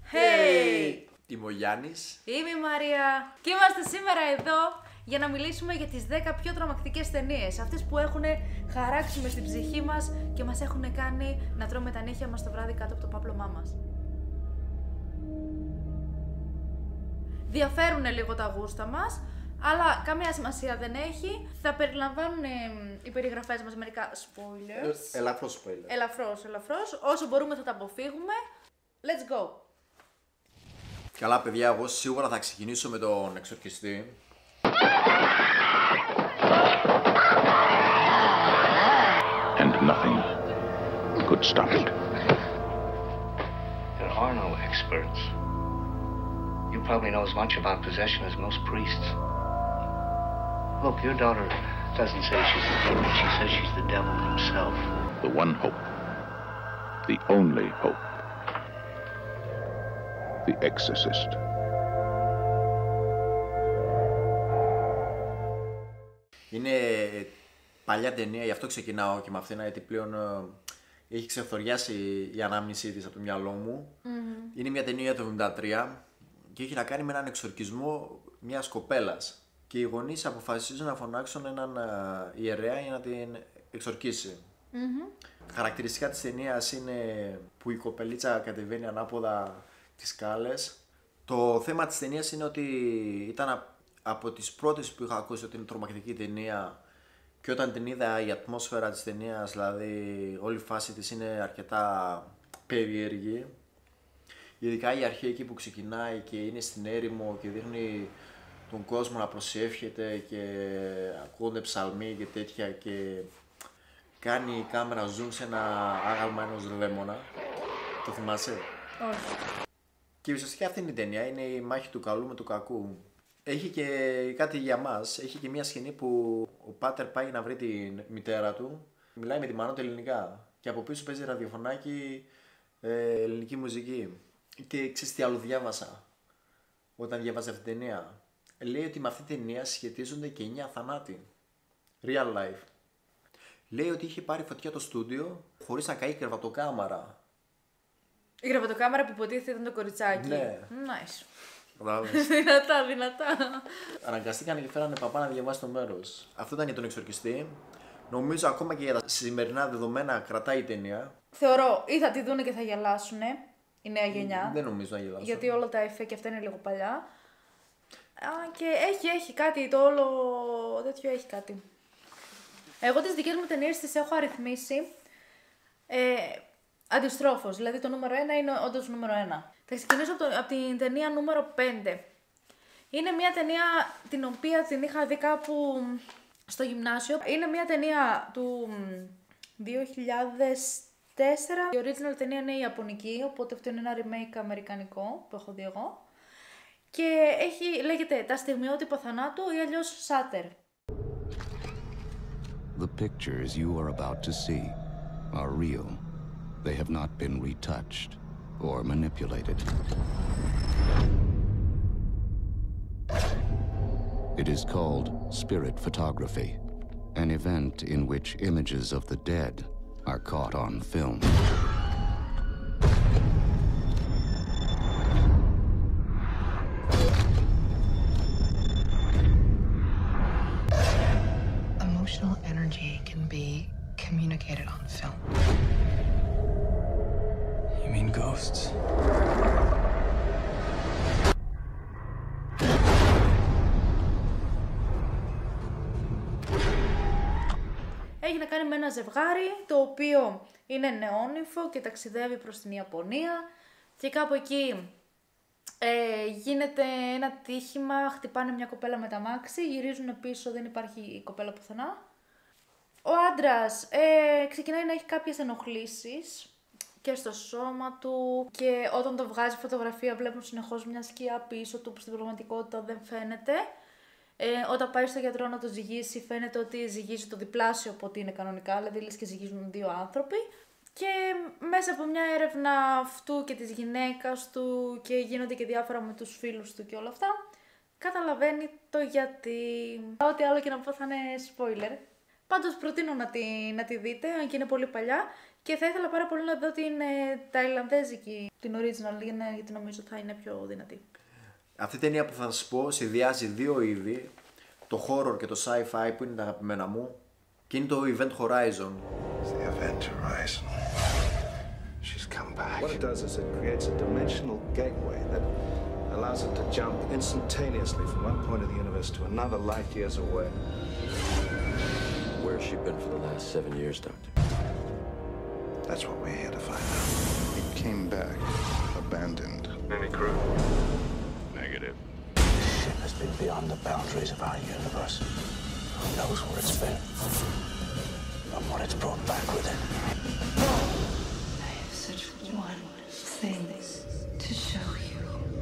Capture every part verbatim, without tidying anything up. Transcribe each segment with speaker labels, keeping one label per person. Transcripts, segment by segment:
Speaker 1: Hey!
Speaker 2: Είμαι ο Γιάννης.
Speaker 1: Είμαι η Μαρία. Και είμαστε σήμερα εδώ για να μιλήσουμε για τις δέκα πιο τρομακτικές ταινίες. Αυτές που έχουν χαράξει μες στην ψυχή μας και μας έχουν κάνει να τρώμε τα νύχια μας το βράδυ κάτω από το πάπλωμά μας. Διαφέρουν λίγο τα γούστα μας, αλλά καμία σημασία δεν έχει. Θα περιλαμβάνουν ε, οι περιγραφές μας μερικά spoilers.
Speaker 2: Ε, ελαφρώς spoiler.
Speaker 1: Ελαφρώς, ελαφρώς. Όσο μπορούμε θα τα αποφύγουμε. Let's go!
Speaker 2: Καλά παιδιά, εγώ σίγουρα θα ξεκινήσω με τον εξορκιστή.
Speaker 3: And nothing could stop it.
Speaker 4: There are no experts. You probably know as much about possession as most priests. Look, your daughter doesn't say she's the demon, she says she's the devil himself.
Speaker 3: The one hope. The only hope. The Exorcist.
Speaker 2: Είναι παλιά ταινία, γι' αυτό ξεκινάω και με αυτήν, γιατί πλέον ε, έχει ξεφθοριάσει η ανάμνησή της από το μυαλό μου. Mm-hmm. Είναι μια ταινία του εβδομήντα τρία και έχει να κάνει με έναν εξορκισμό μιας κοπέλας. Και οι γονείς αποφασίζουν να φωνάξουν έναν ε, ιερέα για να την εξορκίσει. Mm-hmm. Χαρακτηριστικά της ταινίας είναι που η κοπελίτσα κατεβαίνει ανάποδα τις σκάλες. Το θέμα της ταινίας είναι ότι ήταν από τις πρώτες που είχα ακούσει ότι είναι τρομακτική ταινία, και όταν την είδα η ατμόσφαιρα της ταινίας, δηλαδή όλη η φάση της είναι αρκετά περίεργη. Ειδικά η αρχή εκεί που ξεκινάει και είναι στην έρημο και δείχνει τον κόσμο να προσεύχεται και ακούγονται ψαλμοί και τέτοια, και κάνει η κάμερα zoom σε ένα άγαλμα ενός δαίμονα. Το θυμάσαι?
Speaker 1: Όχι.
Speaker 2: Και ουσιαστικά αυτή είναι η ταινία, είναι η μάχη του καλού με του κακού. Έχει και κάτι για μας, έχει και μια σκηνή που ο πάτερ πάει να βρει τη μητέρα του, μιλάει με τη μάνα του ελληνικά και από πίσω παίζει ραδιοφωνάκι ε, ελληνική μουσική. Και ξέρεις τι άλλο διάβασα όταν διάβαζα αυτή την ταινία? Λέει ότι με αυτή την ταινία σχετίζονται και εννιά θανάτοι. Real life. Λέει ότι είχε πάρει φωτιά το στούντιο χωρίς να καεί κρεβατοκάμαρα.
Speaker 1: Η κρεβατοκάμαρα που υποτίθεται ήταν το κοριτσάκι.
Speaker 2: Ναι.
Speaker 1: Nice.
Speaker 2: Κατάλαβες.
Speaker 1: Δυνατά, δυνατά.
Speaker 2: Αναγκαστήκαν και φέρανε παπά να διαβάσει το μέρος. Αυτό ήταν για τον εξορκιστή. Νομίζω ακόμα και για τα σημερινά δεδομένα κρατάει η ταινία.
Speaker 1: Θεωρώ ή θα τη δούνε και θα γελάσουν η νέα γενιά.
Speaker 2: Δεν νομίζω να γελάσουν.
Speaker 1: Γιατί όλα τα εφέ και αυτά είναι λίγο παλιά. Α, και έχει, έχει κάτι, το όλο τέτοιο έχει κάτι. Εγώ τις δικές μου ταινίες τις έχω αριθμίσει ε, αντιστρόφως. Δηλαδή το νούμερο ένα είναι όντως νούμερο ένα. Θα ξεκινήσω από, το, από την ταινία νούμερο πέντε. Είναι μια ταινία την οποία την είχα δει κάπου στο γυμνάσιο. Είναι μια ταινία του δύο χιλιάδες τέσσερα. Η original ταινία είναι η ιαπωνική, οπότε αυτό είναι ένα remake αμερικανικό που έχω δει εγώ. Και έχει, λέγεται Τα στιγμιότυπα θανάτου ή αλλιώς Shatter.
Speaker 5: The pictures you are about to see are real. They have not been retouched or manipulated. It is called spirit photography, an event in which images of the dead are caught on film.
Speaker 6: Emotional energy can be communicated on film.
Speaker 7: You mean ghosts?
Speaker 1: Έχει να κάνει με ένα ζευγάρι το οποίο είναι νεόνυμφο και ταξιδεύει προς την Ιαπωνία και κάπου εκεί ε, γίνεται ένα τύχημα, χτυπάνε μια κοπέλα με τα μάξι, γυρίζουν πίσω, δεν υπάρχει η κοπέλα πουθενά. Ο άντρας ε, ξεκινάει να έχει κάποιες ενοχλήσεις και στο σώμα του, και όταν το βγάζει φωτογραφία βλέπουν συνεχώς μια σκιά πίσω του που στην πραγματικότητα δεν φαίνεται. Ε, όταν πάει στο γιατρό να το ζυγίσει, φαίνεται ότι ζυγίζει το διπλάσιο από ό,τι είναι κανονικά, δηλαδή λες και ζυγίζουν δύο άνθρωποι. Και μέσα από μια έρευνα αυτού και της γυναίκας του, και γίνονται και διάφορα με τους φίλους του και όλα αυτά, καταλαβαίνει το γιατί. Ό,τι άλλο και να πω θα είναι spoiler. Πάντως προτείνω να τη, να τη δείτε, αν και είναι πολύ παλιά. Και θα ήθελα πάρα πολύ να δω την ε, ταϊλανδέζικη, την original, γιατί νομίζω θα είναι πιο δυνατή.
Speaker 2: Αυτή η ταινία που θα σας πω συνδυάζει δύο είδη, το horror και το sci-fi που είναι τα αγαπημένα μου, και είναι το Event Horizon.
Speaker 7: The Event Horizon. She's come back.
Speaker 8: What it does is it creates a dimensional gateway that allows it to jump instantaneously from one point of the universe to another light years away.
Speaker 9: Where's she been for the last seven years, Doctor?
Speaker 7: That's what we're here to find out. It came back, abandoned.
Speaker 8: Any crew?
Speaker 9: Negative.
Speaker 10: Ship has been beyond the boundaries of our universe. Who knows where it's been? And what it's brought back with it.
Speaker 6: I have such one thing to show you.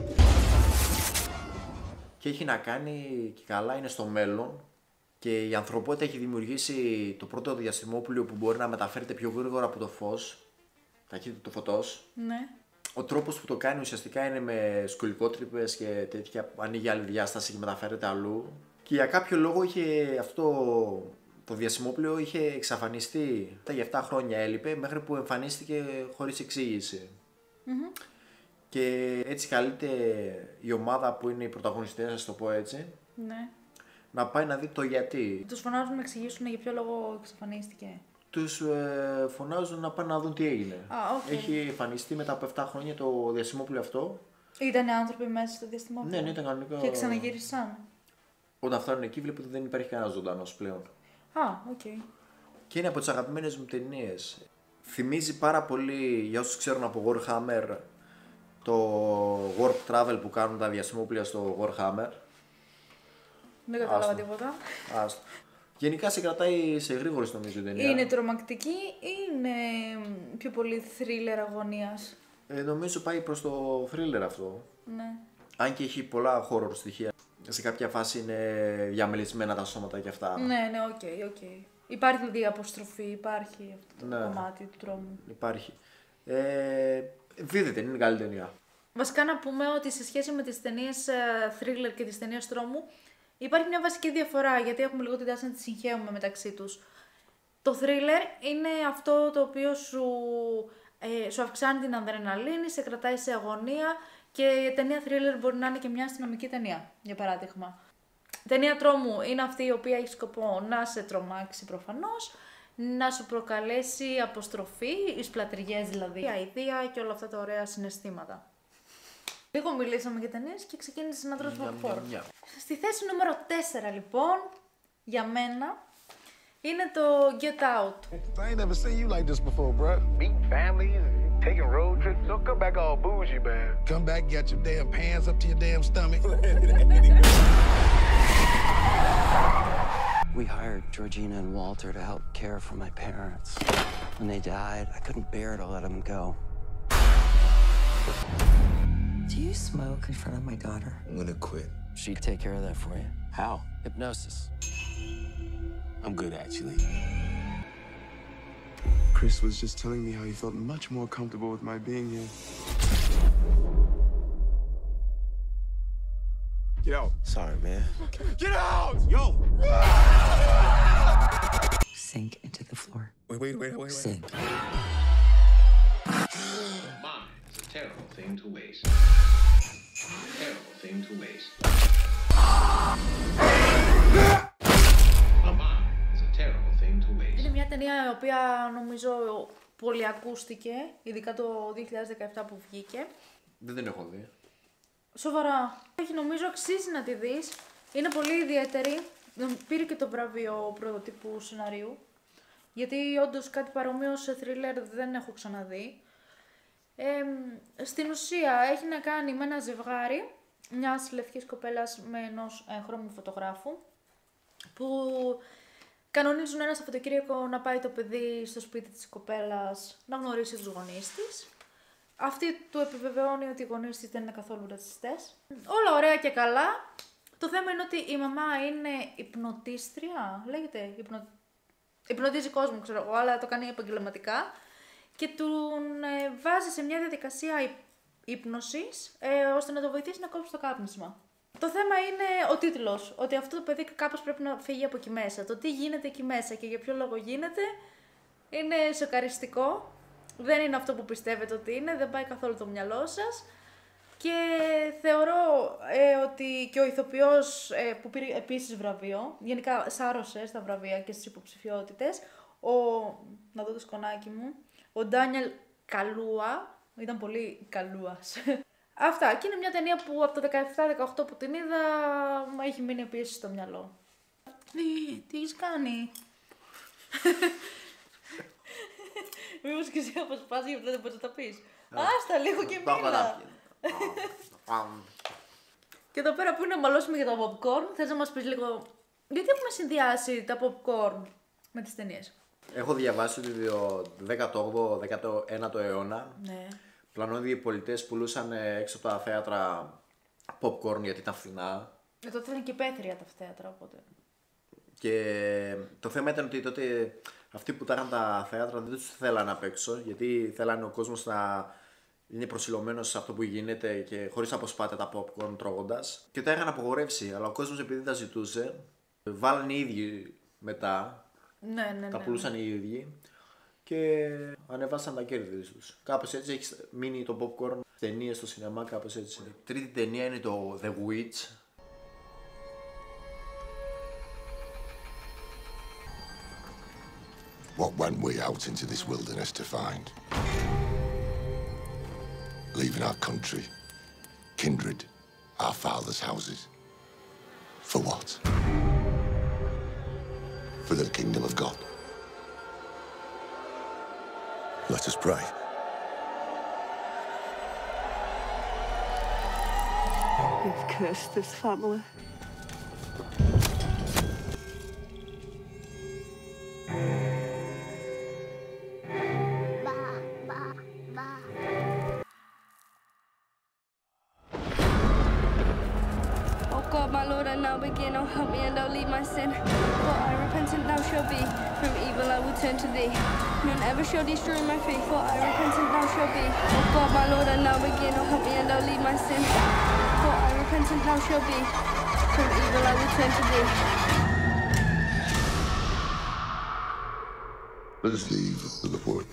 Speaker 2: Και έχει να κάνει και καλά, είναι στο μέλλον και η ανθρωπότητα έχει δημιουργήσει το πρώτο διαστημόπλοιο που μπορεί να μεταφέρεται πιο γρήγορα από το φως, ταχύτητα του φωτός.
Speaker 1: Ναι.
Speaker 2: Ο τρόπος που το κάνει ουσιαστικά είναι με σκολικότρυπες και τέτοια, ανοίγει άλλη διάσταση και μεταφέρεται αλλού. Και για κάποιο λόγο είχε αυτό το διαστημόπλοιο είχε εξαφανιστεί. Για επτά χρόνια έλειπε μέχρι που εμφανίστηκε χωρίς εξήγηση.
Speaker 1: Mm-hmm.
Speaker 2: Και έτσι καλείται η ομάδα που είναι οι πρωταγωνιστές, να το πω έτσι,
Speaker 1: Ναι.
Speaker 2: να πάει να δει το γιατί.
Speaker 1: Τους φωνάζουν να εξηγήσουν για ποιο λόγο εξαφανίστηκε.
Speaker 2: Τους ε, φωνάζουν να πάνε να δουν τι έγινε.
Speaker 1: Α, okay.
Speaker 2: Έχει εμφανιστεί μετά από επτά χρόνια το διαστημόπλοιο αυτό.
Speaker 1: Ήτανε άνθρωποι μέσα στο διαστημόπλοιο.
Speaker 2: Ναι, ναι, ήταν κανονικά.
Speaker 1: Και ξαναγύρισαν.
Speaker 2: Όταν φτάνουν εκεί βλέπουν ότι δεν υπάρχει κανένα ζωντανός πλέον.
Speaker 1: Α, οκ. Okay.
Speaker 2: Και είναι από τις αγαπημένες μου ταινίες. Θυμίζει πάρα πολύ, για όσους ξέρουν από Warhammer, το warp travel που κάνουν τα διαστημόπλοια στο Warhammer.
Speaker 1: Δεν κατάλαβα τίποτα.
Speaker 2: Άστο. Γενικά σε κρατάει σε γρήγορη νομίζω η ταινία.
Speaker 1: Είναι τρομακτική ή είναι πιο πολύ θρίλερ αγωνίας?
Speaker 2: Ε, νομίζω πάει προς το thriller αυτό.
Speaker 1: Ναι.
Speaker 2: Αν και έχει πολλά horror στοιχεία. Σε κάποια φάση είναι διαμελισμένα τα σώματα και αυτά.
Speaker 1: Ναι, ναι, οκ, okay, οκ. Okay. Υπάρχει δηλαδή αποστροφή, υπάρχει αυτό το
Speaker 2: ναι.
Speaker 1: κομμάτι του τρόμου.
Speaker 2: Υπάρχει. Ε, δίδεται, είναι καλή ταινία.
Speaker 1: Βασικά να πούμε ότι σε σχέση με τις ταινίες thriller και τις ταινίες τρόμου υπάρχει μια βασική διαφορά, γιατί έχουμε λίγο την τάση να τις συγχαίουμε μεταξύ τους. Το thriller είναι αυτό το οποίο σου, ε, σου αυξάνει την αδρεναλίνη, σε κρατάει σε αγωνία, και η ταινία thriller μπορεί να είναι και μια αστυνομική ταινία, για παράδειγμα. Η ταινία τρόμου είναι αυτή η οποία έχει σκοπό να σε τρομάξει προφανώς, να σου προκαλέσει αποστροφή, οι σπλατριές δηλαδή, η αηδία και όλα αυτά τα ωραία συναισθήματα. Λίγο μιλήσαμε για ταινίες και ξεκίνησε να τρως βακφόρ. Στη θέση νούμερο τέσσερα λοιπόν, για μένα, είναι το Get Out.
Speaker 7: I ain't never seen you like this before, bro.
Speaker 8: Meeting families, taking road trips. Don't come back all bougie, man.
Speaker 7: Come back, got your damn pants up to your damn stomach.
Speaker 10: We hired Georgina and Walter to help care for my parents. When they died, I couldn't bear to let them go.
Speaker 6: Do you smoke in front of my daughter?
Speaker 7: I'm gonna quit.
Speaker 10: She'd take care of that for you.
Speaker 9: How?
Speaker 10: Hypnosis.
Speaker 7: I'm good, actually. Chris was just telling me how he felt much more comfortable with my being here. Get out.
Speaker 10: Sorry, man.
Speaker 7: Get out! Yo!
Speaker 6: Sink into the floor.
Speaker 7: Wait, wait, wait, wait, wait.
Speaker 6: Sink.
Speaker 4: Mine is a terrible thing to waste. Terrible thing to waste. Mine is a terrible thing to waste.
Speaker 1: Είναι μια ταινία η οποία νομίζω πολύ ακούστηκε, ειδικά το δύο χιλιάδες δεκαεπτά που βγήκε.
Speaker 2: Δεν την έχω δει.
Speaker 1: Σοβαρά. Όχι, νομίζω αξίζει να τη δεις. Είναι πολύ ιδιαίτερη. Πήρε και το βραβείο πρωτοτύπου σεναρίου. Γιατί όντως κάτι παρόμοιο σε θρίλερ δεν έχω ξαναδεί. Ε, στην ουσία έχει να κάνει με ένα ζευγάρι μιας λευκής κοπέλας με ενός έγχρωμου φωτογράφου, που κανονίζουν ένα Σαββατοκύριακο να πάει το παιδί στο σπίτι της κοπέλας να γνωρίσει τους γονείς της. Αυτή του επιβεβαιώνει ότι οι γονείς της δεν είναι καθόλου ρατσιστές. Όλα ωραία και καλά. Το θέμα είναι ότι η μαμά είναι υπνοτίστρια, λέγεται, υπνο... υπνοτίζει κόσμο, ξέρω εγώ, αλλά το κάνει επαγγελματικά, και του ε, βάζει σε μια διαδικασία υ... ύπνωσης, ε, ώστε να το βοηθήσει να κόψει το κάπνισμα. Το θέμα είναι ο τίτλος, ότι αυτό το παιδί κάπως πρέπει να φύγει από εκεί μέσα. Το τι γίνεται εκεί μέσα και για ποιο λόγο γίνεται είναι σοκαριστικό. δεν είναι αυτό που πιστεύετε ότι είναι, δεν πάει καθόλου το μυαλό σας. Και θεωρώ ε, ότι και ο ηθοποιός ε, που πήρε επίσης βραβείο, γενικά σάρωσε στα βραβεία και στις υποψηφιότητες, ο, να δω το σκονάκι μου, ο Ντάνιελ Καλούα, ήταν πολύ καλούας. Αυτά, και είναι μια ταινία που από το δεκαεπτά δεκαοκτώ που την είδα, μου έχει μείνει επίσης στο μυαλό. Τι, τι έχεις κάνει? Μήπως και εσύ αποσπάσεις γιατί δεν μπορείς να τα πεις. Άστα λίγο και μίλα. Και εδώ πέρα που είναι να μαλώσουμε για τα popcorn, θες να μας πεις λίγο γιατί έχουμε συνδυάσει τα popcorn με τις ταινίες?
Speaker 2: Έχω διαβάσει ότι το δέκατο όγδοο δέκατο ένατο αιώνα
Speaker 1: ναι.
Speaker 2: πλανόδιοι πολιτές πουλούσαν έξω από τα θέατρα popcorn γιατί ήταν φθηνά.
Speaker 1: Ε, τότε ήταν και πέθρια τα θέατρα, οπότε.
Speaker 2: Και το θέμα ήταν ότι τότε αυτοί που τα είχαν τα θέατρα δεν τους θέλανε απ' έξω, γιατί θέλανε ο κόσμος να είναι προσιλωμένος σε αυτό που γίνεται και χωρίς να αποσπάτε τα popcorn τρώγοντας. Και τα είχαν απογορεύσει, αλλά ο κόσμος επειδή τα ζητούσε, βάλανε οι ίδιοι μετά.
Speaker 1: Ναι, ναι,
Speaker 2: τα
Speaker 1: ναι.
Speaker 2: πουλούσαν οι ίδιοι και ανεβάσαν τα κέρδη τους. Κάπως έτσι έχει μείνει το popcorn ταινίες στο σινεμά, κάπως έτσι. Η τρίτη ταινία είναι το The Witch.
Speaker 11: What went we out into this wilderness to find? Leaving our country, kindred, our fathers' houses. For what? For the kingdom of God. Let us pray.
Speaker 6: You've cursed this family.
Speaker 12: Begin, oh help me and don't leave my sin. For I repentant thou shalt be, from evil I will turn to thee. None ever shall destroy my faith, for I repentant thou shalt be. Oh God, my Lord, and now begin, oh help me and don't leave my sin. For I repentant thou shalt be, from evil I will turn to thee.
Speaker 11: Let us leave the wood.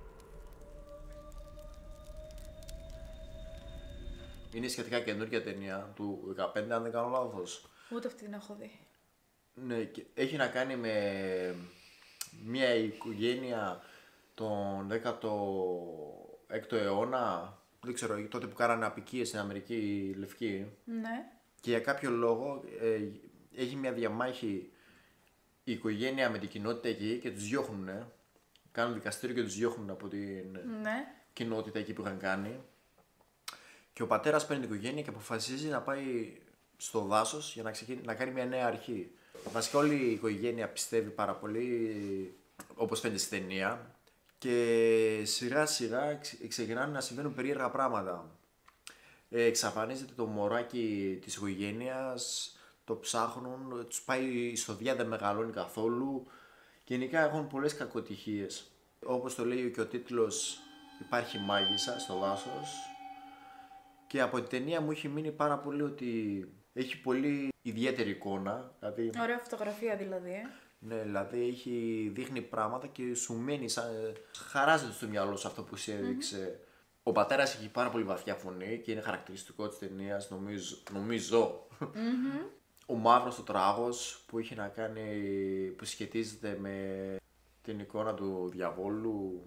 Speaker 2: Είναι σχετικά καινούργια ταινία του δεκαπέντε, αν δεν κάνω λάθος.
Speaker 1: Ούτε αυτή την έχω δει.
Speaker 2: Ναι, και έχει να κάνει με μια οικογένεια τον δέκατο έκτο αιώνα, δεν ξέρω, τότε που κάνανε απικίες στην Αμερική οι Λευκοί.
Speaker 1: Ναι.
Speaker 2: Και για κάποιο λόγο ε, έχει μια διαμάχη η οικογένεια με την κοινότητα εκεί και τους διώχνουν. Κάνουν δικαστήριο και τους διώχνουν από την
Speaker 1: ναι.
Speaker 2: κοινότητα εκεί που είχαν κάνει. Και ο πατέρας παίρνει την οικογένεια και αποφασίζει να πάει στο δάσος για να, ξεκινήσει, να κάνει μια νέα αρχή. Βασικά όλη η οικογένεια πιστεύει πάρα πολύ, όπως φαίνεται στη ταινία, και σιγά σιγά ξεκινάνε να συμβαίνουν περίεργα πράγματα. Ε, εξαφανίζεται το μωράκι της οικογένειας, το ψάχνουν, τους πάει η σοδιά, δεν μεγαλώνει καθόλου. Γενικά έχουν πολλές κακοτυχίες. Όπως το λέει και ο τίτλος, υπάρχει μάγισσα στο δάσος. Και από την ταινία μου έχει μείνει πάρα πολύ ότι έχει πολύ ιδιαίτερη εικόνα. Δηλαδή,
Speaker 1: ωραία φωτογραφία δηλαδή. Ε.
Speaker 2: Ναι, δηλαδή έχει, δείχνει πράγματα και σου μένει, σαν, χαράζεται στο μυαλό σου αυτό που σου έδειξε. Mm-hmm. Ο πατέρας έχει πάρα πολύ βαθιά φωνή και είναι χαρακτηριστικό της ταινίας, νομίζω. νομίζω. Mm-hmm. Ο μαύρος ο τράγος που έχει να κάνει, που σχετίζεται με την εικόνα του διαβόλου.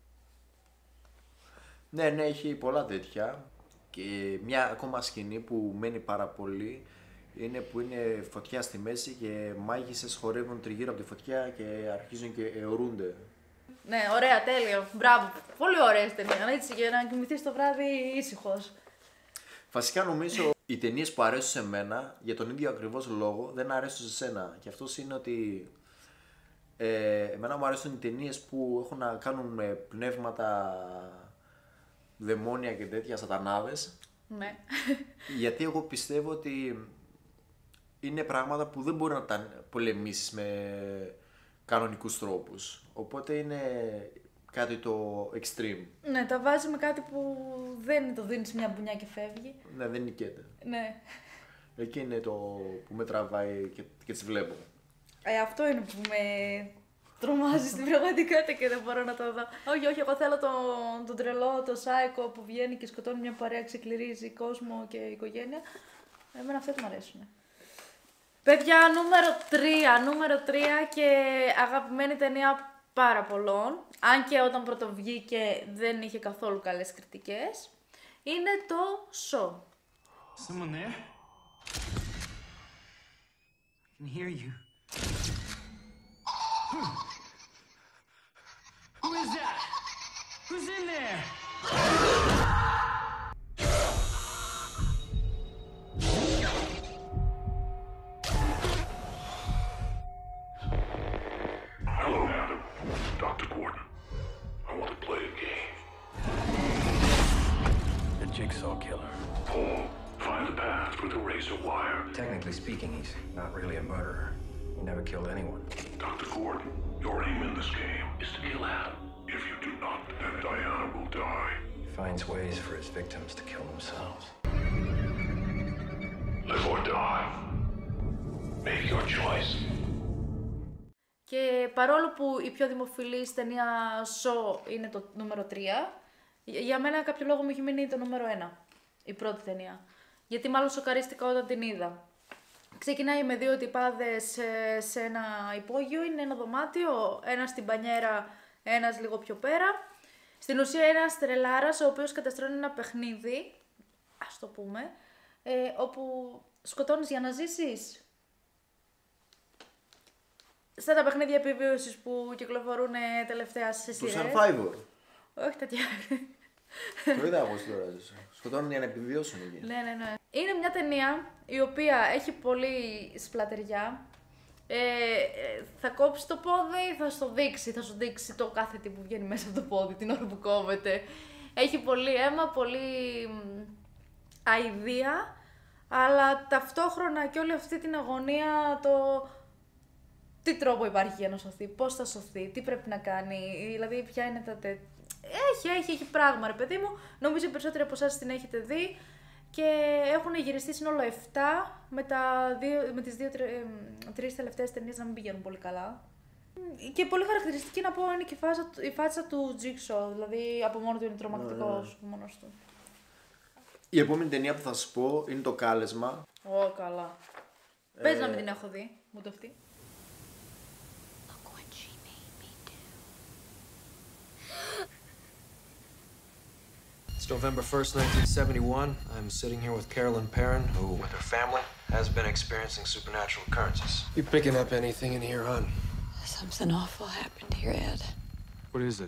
Speaker 2: Ναι, ναι, έχει πολλά τέτοια. Και μια ακόμα σκηνή που μένει πάρα πολύ είναι που είναι φωτιά στη μέση και μάγισσες χορεύουν τριγύρω από τη φωτιά και αρχίζουν και αιωρούνται.
Speaker 1: Ναι, ωραία, τέλειο. Μπράβο. Πολύ ωραία ταινία. Έτσι, για να κοιμηθείς το βράδυ ήσυχος.
Speaker 2: Βασικά νομίζω οι ταινίες που αρέσουν σε μένα για τον ίδιο ακριβώς λόγο δεν αρέσουν σε σένα. Και αυτός είναι ότι ε, εμένα μου αρέσουν οι ταινίες που έχουν να κάνουν με πνεύματα, δαιμόνια και τέτοια, σατανάδες.
Speaker 1: Ναι.
Speaker 2: Γιατί εγώ πιστεύω ότι είναι πράγματα που δεν μπορεί να τα πολεμήσεις με κανονικούς τρόπους. Οπότε είναι κάτι το extreme.
Speaker 1: Ναι, τα βάζει με κάτι που δεν το δίνεις μια μπουνιά και φεύγει.
Speaker 2: Ναι, δεν νικέται.
Speaker 1: Ναι.
Speaker 2: Εκεί είναι το που με τραβάει και, και τις βλέπω.
Speaker 1: Ε, αυτό είναι που με τρομάζει στην πραγματικότητα και δεν μπορώ να το δω. Όχι, όχι, εγώ θέλω τον, τον τρελό, το σάικο που βγαίνει και σκοτώνει μια παρέα, ξεκληρίζει κόσμο και οικογένεια. Εμένα αυτά μου αρέσουν. Παιδιά, νούμερο τρία, νούμερο τρία και αγαπημένη ταινία πάρα πολλών, αν και όταν πρωτοβγήκε δεν είχε καθόλου καλές κριτικές, είναι το Saw.
Speaker 13: Someone there? I can hear you. Who is that? Who's in there?
Speaker 11: Hello, Madam. Doctor Gordon. I want to play a game.
Speaker 10: The Jigsaw Killer.
Speaker 11: Paul, find the path through the razor wire.
Speaker 10: Technically speaking, he's not really a murderer. He never killed anyone.
Speaker 11: Doctor Gordon, your aim in this game is to kill Adam. If you do not, then Diana will die.
Speaker 10: He finds ways for his victims to kill themselves.
Speaker 11: Live or die. Make your choice.
Speaker 1: Και παρόλο που η πιο δημοφιλής ταινία Saw είναι το νούμερο τρία, για μένα κάποιο λόγο μου έχει μείνει το νούμερο ένα, η πρώτη ταινία. Γιατί μάλλον σοκαρίστηκα όταν την είδα. Ξεκινάει με δύο τυπάδες σε, σε ένα υπόγειο, είναι ένα δωμάτιο, ένας στην μπανιέρα, ένας λίγο πιο πέρα. Στην ουσία ένας τρελάρας ο οποίος καταστρώνει ένα παιχνίδι, ας το πούμε, ε, όπου σκοτώνεις για να ζήσεις. Στα τα παιχνίδια επιβίωσης που κυκλοφορούν τελευταία σε
Speaker 2: Το
Speaker 1: σειρές.
Speaker 2: Survivor.
Speaker 1: Όχι τέτοια.
Speaker 2: Το είδα εγώ τώρα. Σκοτώνουν για να επιβιώσουν εκεί.
Speaker 1: Ναι, ναι, ναι. Είναι μια ταινία η οποία έχει πολύ σπλατεριά. Ε, ε, θα κόψει το πόδι, θα στο δείξει, θα σου δείξει το κάθε τι που βγαίνει μέσα από το πόδι την ώρα που κόβεται. Έχει πολύ αίμα, πολύ αηδία, αλλά ταυτόχρονα και όλη αυτή την αγωνία το τι τρόπο υπάρχει για να σωθεί, πώς θα σωθεί, τι πρέπει να κάνει, δηλαδή ποια είναι τα τε... Έχει, έχει, έχει πράγμα ρε παιδί μου, νομίζω οι περισσότεροι από εσάς την έχετε δει και έχουν γυριστεί σύνολο επτά, με, τα δύο, με τις δύο, τρει, τρεις τελευταίες ταινίες να μην πηγαίνουν πολύ καλά. Και πολύ χαρακτηριστική να πω είναι και η φάτσα, η φάτσα του Jigsaw, δηλαδή από μόνο του είναι τρομακτικός yeah. μόνος του.
Speaker 2: Η επόμενη ταινία που θα σας πω είναι το Κάλεσμα.
Speaker 1: Ω, oh, καλά. Ε... Πες να μην την έχω δει, ούτε αυτή.
Speaker 14: It's November first, nineteen seventy-one. I'm sitting here with Carolyn Perrin, who, with her family, has been experiencing supernatural occurrences. You picking up anything in here, hon?
Speaker 6: Something awful happened here, Ed.
Speaker 14: What is it?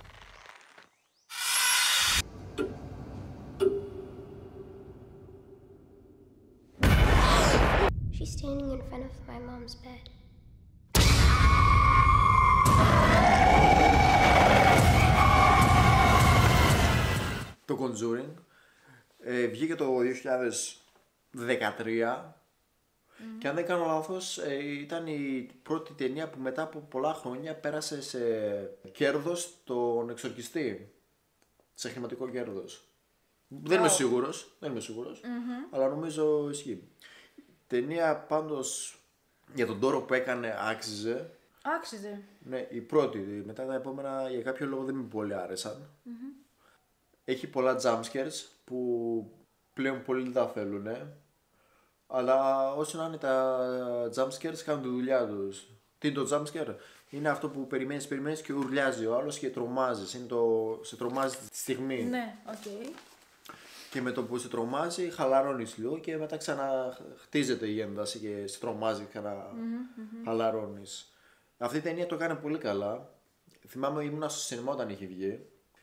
Speaker 15: She's standing in front of my mom's bed.
Speaker 2: Το Conjuring ε, βγήκε το δύο χιλιάδες δεκατρία mm. και αν δεν κάνω λάθος ε, ήταν η πρώτη ταινία που μετά από πολλά χρόνια πέρασε σε κέρδος τον εξορκιστή, σε χρηματικό κέρδος. Oh. Δεν είμαι σίγουρος, δεν είμαι σίγουρος mm-hmm. αλλά νομίζω ισχύει. Ταινία πάντως για τον τόρο που έκανε άξιζε.
Speaker 1: Άξιζε.
Speaker 2: Ναι, η πρώτη, μετά τα επόμενα για κάποιο λόγο δεν με πολύ άρεσαν. Mm-hmm. Έχει πολλά jumpscares που πλέον πολλοί δεν τα θέλουν, αλλά όσο να είναι τα jumpscares κάνουν τη δουλειά τους. Τι είναι το jumpscare? Είναι αυτό που περιμένεις, περιμένεις και ουρλιάζει ο άλλος και τρομάζεις. Είναι το... σε τρομάζει τη στιγμή.
Speaker 1: Ναι, οκ. Okay.
Speaker 2: Και με το που σε τρομάζει χαλαρώνεις λίγο και μετά ξαναχτίζεται η ένταση και σε τρομάζει και ξαναχαλαρώνεις. Mm-hmm. Αυτή η ταινία το έκανε πολύ καλά. Θυμάμαι ήμουνα στο σινεμά όταν είχε βγει.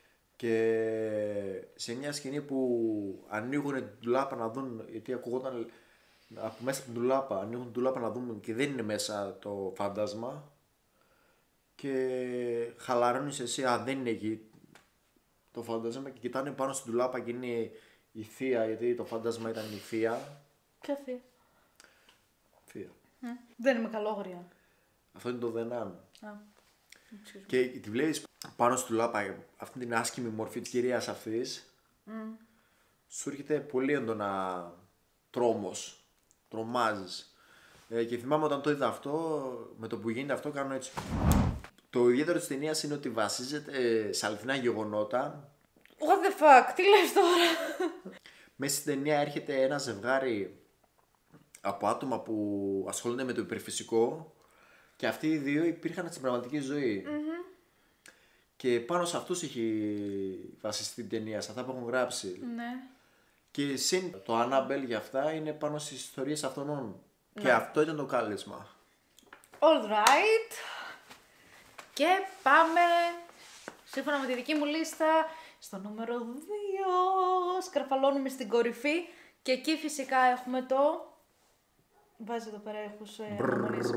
Speaker 2: Και σε μια σκηνή που ανοίγουν την τουλάπα να δουν, γιατί ακούγονταν από μέσα από την τουλάπα, ανοίγουν την τουλάπα να δουν και δεν είναι μέσα το φάντασμα και χαλαρώνεις εσύ, α, δεν είναι εκεί το φάντασμα και κοιτάνε πάνω στην τουλάπα και είναι η θεία, γιατί το φάντασμα ήταν η θεία.
Speaker 1: Ποια θεία?
Speaker 2: Θεία.
Speaker 1: Mm. Δεν είμαι καλόγρια.
Speaker 2: Αυτό είναι το Δενάν.
Speaker 1: Ah.
Speaker 2: Και τη βλέπεις πάνω στη τουλάπα, αυτή την άσχημη μορφή της κυρίας αυτής, mm. σου έρχεται πολύ έντονα τρόμος, τρομάζεις. Ε, και θυμάμαι όταν το είδα αυτό, με το που γίνεται αυτό κάνω έτσι, Το ιδιαίτερο της ταινίας είναι ότι βασίζεται σε αληθινά γεγονότα.
Speaker 1: What the fuck, τι λες τώρα?
Speaker 2: Μέσα στην ταινία έρχεται ένα ζευγάρι από άτομα που ασχολούνται με το υπερφυσικό και αυτοί οι δύο υπήρχαν στην πραγματική ζωή.
Speaker 1: Mm-hmm.
Speaker 2: Και πάνω σε αυτούς έχει βασιστεί την ταινία, σε αυτά που έχουν γράψει.
Speaker 1: Ναι.
Speaker 2: Και συν το Annabelle για αυτά είναι πάνω στις ιστορίες αυτών.
Speaker 1: Ναι.
Speaker 2: Και αυτό ήταν το κάλεσμα.
Speaker 1: All right. Και πάμε, σύμφωνα με τη δική μου λίστα, στο νούμερο δύο. Σκαρφαλώνουμε στην κορυφή. Και εκεί φυσικά έχουμε το... Βάζει εδώ πέρα έχους αναμονής.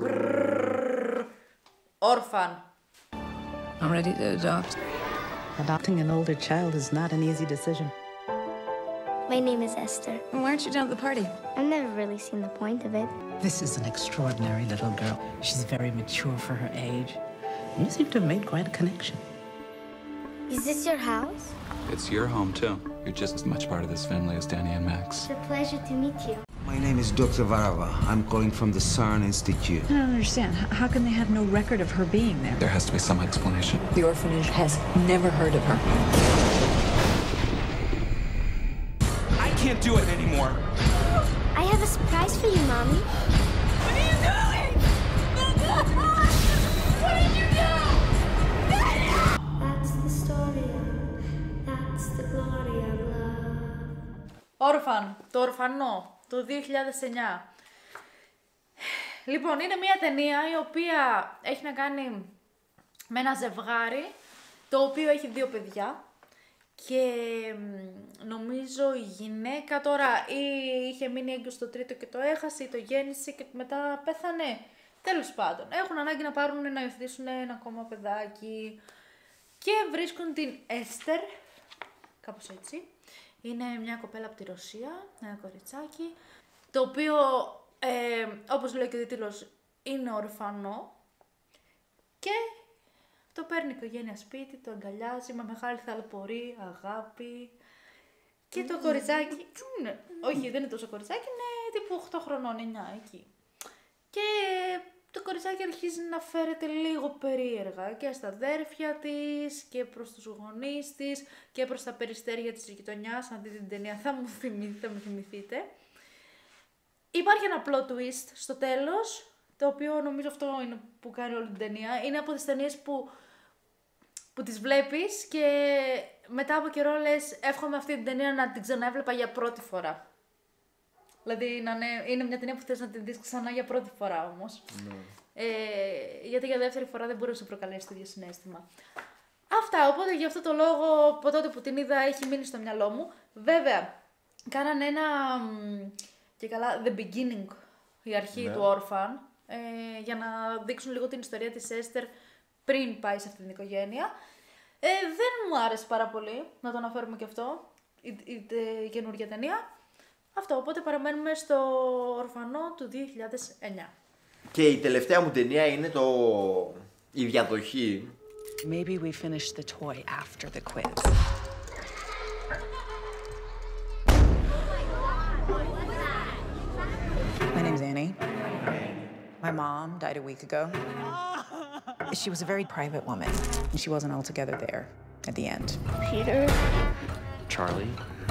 Speaker 1: Orphan.
Speaker 6: I'm ready to adopt.
Speaker 16: Adopting an older child is not an easy decision.
Speaker 15: My name is Esther.
Speaker 6: Why aren't you down at the party?
Speaker 15: I've never really seen the point of it.
Speaker 16: This is an extraordinary little girl. She's very mature for her age. You seem to have made quite a connection.
Speaker 15: Is this your house?
Speaker 17: It's your home, too. You're just as much part of this family as Danny and Max.
Speaker 15: It's a pleasure to meet you.
Speaker 18: My name is Doctor Varava. I'm calling from the CERN Institute.
Speaker 16: I don't understand. How can they have no record of her being there?
Speaker 17: There has to be some explanation.
Speaker 6: The orphanage has never heard of her.
Speaker 13: I can't do it anymore.
Speaker 15: I have a surprise for you, Mommy.
Speaker 12: What are you doing? What did you do?
Speaker 15: That's the story. That's the glory of love.
Speaker 1: Orphan, το ορφανό. Το δύο χιλιάδες εννιά. Λοιπόν, είναι μια ταινία η οποία έχει να κάνει με ένα ζευγάρι το οποίο έχει δύο παιδιά και νομίζω η γυναίκα τώρα ή είχε μείνει έγκυος στο τρίτο και το έχασε ή το γέννησε και μετά πέθανε. Τέλος πάντων, έχουν ανάγκη να πάρουν να υιοθετήσουν ένα ακόμα παιδάκι και βρίσκουν την Έστερ, κάπως έτσι. Είναι μια κοπέλα από τη Ρωσία, ένα κοριτσάκι, το οποίο, ε, όπως λέει και ο τίτλος, είναι ορφανό και το παίρνει η οικογένεια σπίτι, το αγκαλιάζει με μεγάλη θαλπορή, αγάπη και το κοριτσάκι, ναι, όχι δεν είναι τόσο κοριτσάκι, είναι τύπου οκτώ χρονών, εννιά εκεί. Και το κοριτσάκι αρχίζει να φέρεται λίγο περίεργα και στα αδέρφια της και προς τους γονείς της και προς τα περιστέρια της γειτονιάς. Αν δείτε την ταινία θα μου, θυμη, θα μου θυμηθείτε. Υπάρχει ένα plot twist στο τέλος, το οποίο νομίζω αυτό είναι που κάνει όλη την ταινία. Είναι από τις ταινίες που, που τις βλέπεις και μετά από καιρό λες εύχομαι αυτή την ταινία να την ξαναέβλεπα για πρώτη φορά. Δηλαδή να είναι, είναι μια ταινία που θες να την δεις ξανά για πρώτη φορά όμως. Ναι. Ε, γιατί για δεύτερη φορά δεν μπορεί να σου προκαλέσει το ίδιο συναίσθημα. Αυτά, οπότε γι' αυτό το λόγο από τότε που την είδα έχει μείνει στο μυαλό μου. Βέβαια, κάνανε ένα και καλά The Beginning, η αρχή ναι. του Orphan, ε, για να δείξουν λίγο την ιστορία της Έστερ πριν πάει σε αυτήν την οικογένεια. Ε, δεν μου άρεσε πάρα πολύ, να το αναφέρουμε και αυτό, η, η, η, η καινούργια ταινία. Αυτό, οπότε παραμένουμε στο ορφανό του δύο χιλιάδες εννιά.
Speaker 2: Και η τελευταία μου ταινία είναι το... η διαδοχή.
Speaker 16: Maybe we finish the toy after the quiz. My name's Annie. My mom died a week ago. She was a very private woman, and she wasn't altogether there at the end.
Speaker 15: Peter?
Speaker 17: Charlie?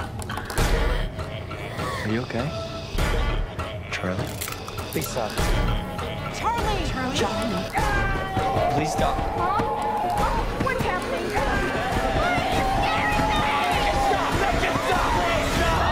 Speaker 17: Are you okay? Charlie?
Speaker 10: Please stop.
Speaker 12: Charlie!
Speaker 10: Charlie? Charlie? Please stop.
Speaker 12: Mom? Mom? What's happening?
Speaker 13: Stop! Make it stop! Please stop!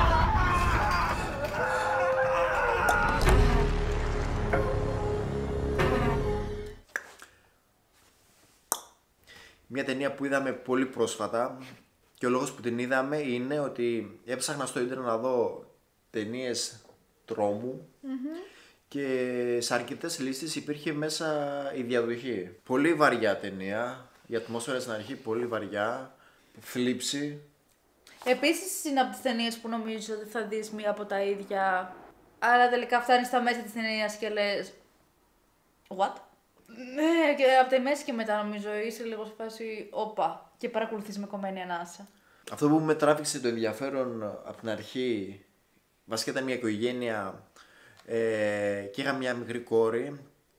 Speaker 2: Μια ταινία που είδαμε πολύ πρόσφατα και ο λόγος που την είδαμε είναι ότι έψαχνα στο ίντερνετ να δω ταινίες τρόμου mm-hmm. και σε αρκετές λίστες υπήρχε μέσα η διαδοχή. Πολύ βαριά ταινία, η ατμόσφαιρα στην αρχή πολύ βαριά, θλίψη.
Speaker 1: Επίσης είναι από τις ταινίες που νομίζω ότι θα δεις μία από τα ίδια, αλλά τελικά φτάνεις στα μέσα της ταινίας και λες what? Ναι, και από τη μέση και μετά νομίζω είσαι λίγο σε φάση όπα και παρακολουθείς με κομμένη ανάσα.
Speaker 2: Αυτό που με τράβηξε το ενδιαφέρον από την αρχή, βασικά ήταν μια οικογένεια ε, και είχα μια μικρή κόρη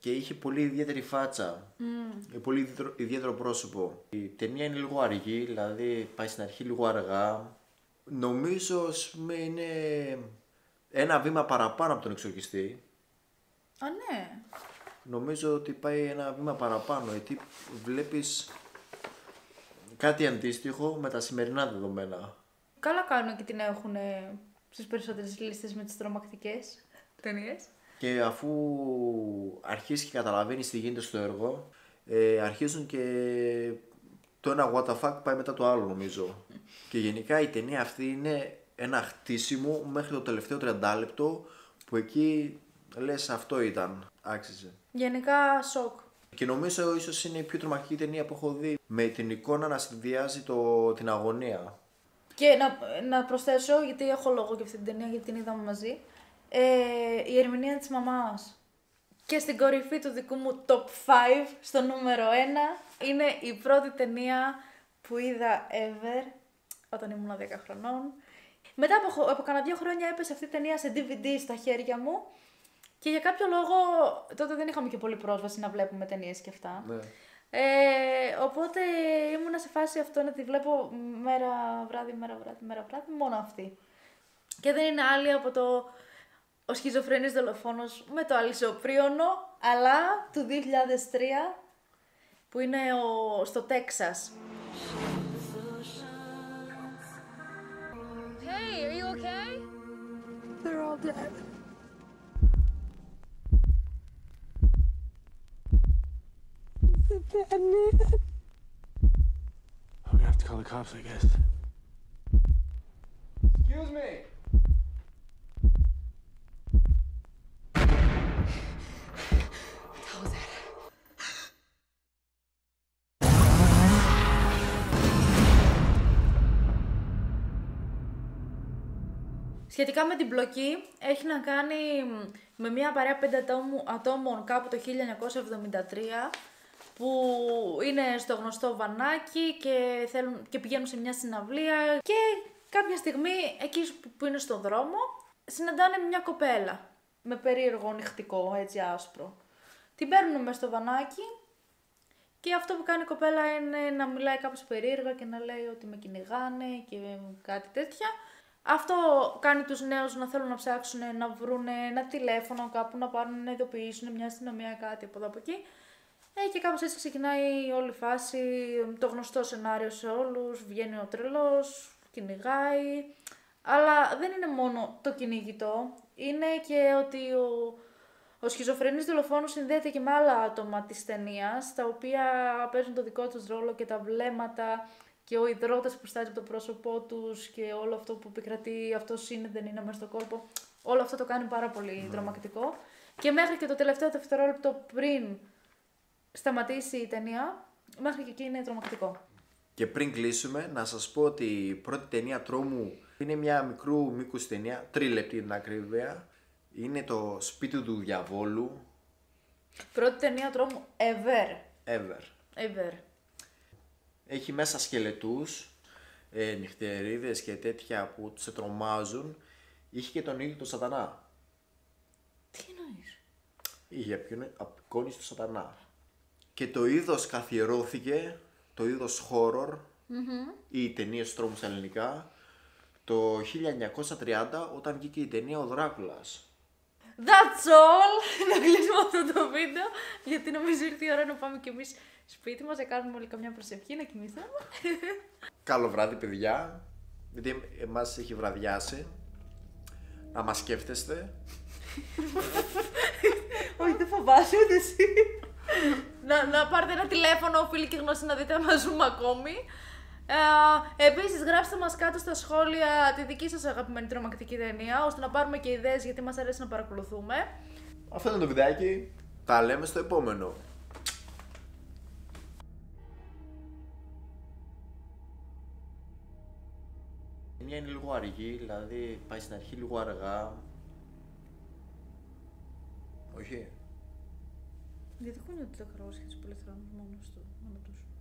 Speaker 2: και είχε πολύ ιδιαίτερη φάτσα. Mm. Πολύ ιδιαίτερο, ιδιαίτερο πρόσωπο. Η ταινία είναι λίγο αργή, δηλαδή πάει στην αρχή λίγο αργά. Νομίζω είναι ένα βήμα παραπάνω από τον Εξορκιστή.
Speaker 1: Α, ναι.
Speaker 2: Νομίζω ότι πάει ένα βήμα παραπάνω, γιατί βλέπεις κάτι αντίστοιχο με τα σημερινά δεδομένα.
Speaker 1: Καλά κάνουν και την έχουν στις περισσότερες λίστες με τις τρομακτικές ταινίες.
Speaker 2: Και αφού αρχίσει και καταλαβαίνεις τι γίνεται στο έργο, ε, αρχίζουν και το ένα what the fuck πάει μετά το άλλο, νομίζω. Και γενικά η ταινία αυτή είναι ένα χτίσιμο μέχρι το τελευταίο τριάντα λεπτό, που εκεί λες αυτό ήταν, άξιζε.
Speaker 1: Γενικά σοκ.
Speaker 2: Και νομίζω ίσως είναι η πιο τρομακτική ταινία που έχω δει, με την εικόνα να συνδυάζει το, την αγωνία.
Speaker 1: Και να, να προσθέσω, γιατί έχω λόγο για αυτή την ταινία, γιατί την είδαμε μαζί, ε, η ερμηνεία της μαμάς. Και στην κορυφή του δικού μου top πέντε, στο νούμερο ένα, είναι η πρώτη ταινία που είδα ever, όταν ήμουν δέκα χρονών. Μετά από, από κανένα δύο χρόνια έπεσε αυτή η ταινία σε ντι βι ντι στα χέρια μου και για κάποιο λόγο τότε δεν είχαμε και πολύ πρόσβαση να βλέπουμε ταινίες και αυτά.
Speaker 2: Ναι.
Speaker 1: Ε, οπότε ήμουνα σε φάση αυτό να τη βλέπω μέρα βράδυ, μέρα βράδυ, μέρα βράδυ, μόνο αυτή. Και δεν είναι άλλη από το ο σχιζοφρενής δολοφόνος με το αλυσοπρίωνο, αλλά του δύο χιλιάδες τρία, που είναι ο, στο Τέξας.
Speaker 12: Hey, are you okay? They're all dead. He's a dead man.
Speaker 10: I'm gonna have to call the cops, I guess.
Speaker 13: Excuse me.
Speaker 12: How was that?
Speaker 1: Σχετικά με την πλοκή, έχει να κάνει με μια παρέα πέντε ατόμων κάπου το χίλια εννιακόσια εβδομήντα τρία, που είναι στο γνωστό βανάκι και, θέλουν, και πηγαίνουν σε μια συναυλία και κάποια στιγμή εκεί που είναι στο δρόμο συναντάνε μια κοπέλα με περίεργο νυχτικό, έτσι άσπρο. Την παίρνουν μες στο βανάκι και αυτό που κάνει η κοπέλα είναι να μιλάει κάπως περίεργα και να λέει ότι με κυνηγάνε και κάτι τέτοια. Αυτό κάνει τους νέους να θέλουν να ψάξουν, να βρουν ένα τηλέφωνο κάπου, να πάρουν να ειδοποιήσουν μια αστυνομία, κάτι από εδώ από εκεί. Ε, και κάπως έτσι ξεκινάει όλη η φάση, το γνωστό σενάριο σε όλους, βγαίνει ο τρελός, κυνηγάει. Αλλά δεν είναι μόνο το κυνηγητό, είναι και ότι ο, ο σχιζοφρενής δολοφόνος συνδέεται και με άλλα άτομα της ταινίας, τα οποία παίζουν το δικό τους ρόλο και τα βλέμματα και ο υδρότας που στάζει από το πρόσωπό τους και όλο αυτό που επικρατεί, αυτός είναι, δεν είναι μέσα στο κόλπο. Όλο αυτό το κάνει πάρα πολύ mm. τρομακτικό. Και μέχρι και το τελευταίο δευτερόλεπτο πριν σταματήσει η ταινία, μέχρι και εκεί είναι τρομακτικό.
Speaker 2: Και πριν κλείσουμε, να σας πω ότι η πρώτη ταινία τρόμου είναι μια μικρού μήκους ταινία, τρίλεπτη την ακρίβεια. Είναι το Σπίτι του Διαβόλου.
Speaker 1: Πρώτη ταινία τρόμου ever.
Speaker 2: Ever.
Speaker 1: Ever.
Speaker 2: Έχει μέσα σκελετούς, ε, νυχτερίδες και τέτοια που σε τρομάζουν. Είχε και τον ίδιο τον Σατανά.
Speaker 1: Τι εννοείς?
Speaker 2: Είχε απεικόνιση του Σατανά. Και το είδος καθιερώθηκε, το είδος horror mm-hmm. ή ταινίες τρόμου στα ελληνικά, το χίλια εννιακόσια τριάντα όταν βγήκε η ταινία Ο Δράκουλας.
Speaker 1: That's all! Να κλείσουμε αυτό το βίντεο, γιατί νομίζω ήρθε η ώρα να πάμε κι εμείς σπίτι μας, να κάνουμε όλοι καμιά προσευχή, να κοιμηθούμε.
Speaker 2: Καλό βράδυ, παιδιά, γιατί εμάς έχει βραδιάσει. Να μας σκέφτεστε.
Speaker 1: Όχι, δεν φοβάσαι ούτε εσύ. να, να πάρετε ένα τηλέφωνο, φίλοι και γνωστοί, να δείτε αν μας ζούμε ακόμη. Ε, επίσης, γράψτε μας κάτω στα σχόλια τη δική σας αγαπημένη τρομακτική ταινία, ώστε να πάρουμε και ιδέες, γιατί μας αρέσει να παρακολουθούμε.
Speaker 2: Αυτό είναι το βιντεάκι. Τα λέμε στο επόμενο. Η ταινία είναι λίγο αργή, δηλαδή πάει στην αρχή λίγο αργά. Όχι.
Speaker 1: Γιατί κουνιούνται τα κρόσια της πολυθρόνης μόνος του, μόνο τους.